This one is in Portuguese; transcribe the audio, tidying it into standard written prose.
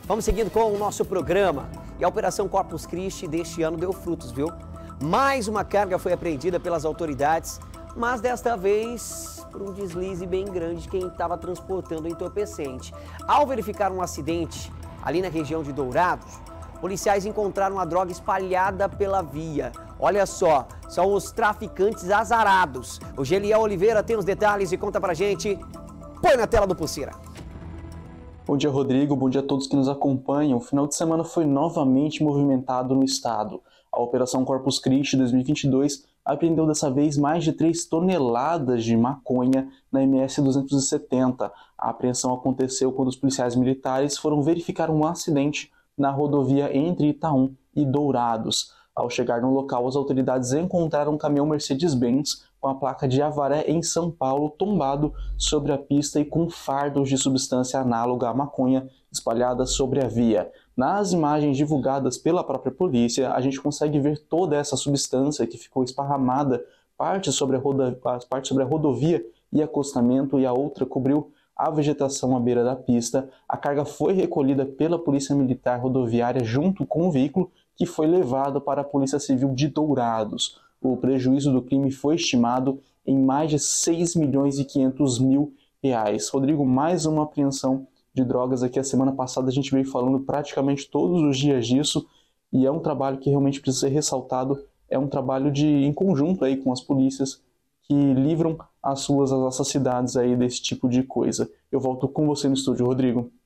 Vamos seguindo com o nosso programa. E a Operação Corpus Christi deste ano deu frutos, viu? Mais uma carga foi apreendida pelas autoridades, mas desta vez por um deslize bem grande de quem estava transportando o entorpecente. Ao verificar um acidente ali na região de Dourados, policiais encontraram a droga espalhada pela via. Olha só, são os traficantes azarados. O Geliel Oliveira tem os detalhes e conta pra gente. Põe na tela do Pulseira. Bom dia, Rodrigo. Bom dia a todos que nos acompanham. O final de semana foi novamente movimentado no estado. A Operação Corpus Christi 2022 apreendeu dessa vez mais de 3 toneladas de maconha na MS 270. A apreensão aconteceu quando os policiais militares foram verificar um acidente na rodovia entre Itaú e Dourados. Ao chegar no local, as autoridades encontraram um caminhão Mercedes-Benz com a placa de Avaré, em São Paulo, tombado sobre a pista e com fardos de substância análoga à maconha espalhadas sobre a via. Nas imagens divulgadas pela própria polícia, a gente consegue ver toda essa substância que ficou esparramada, parte sobre a rodovia e acostamento, e a outra cobriu a vegetação à beira da pista. A carga foi recolhida pela Polícia Militar Rodoviária junto com o veículo, que foi levado para a Polícia Civil de Dourados. O prejuízo do crime foi estimado em mais de 6 milhões e 500 mil reais. Rodrigo, mais uma apreensão de drogas aqui. A semana passada a gente veio falando praticamente todos os dias disso, e é um trabalho que realmente precisa ser ressaltado. É um trabalho em conjunto aí com as polícias que livram as nossas cidades aí desse tipo de coisa. Eu volto com você no estúdio, Rodrigo.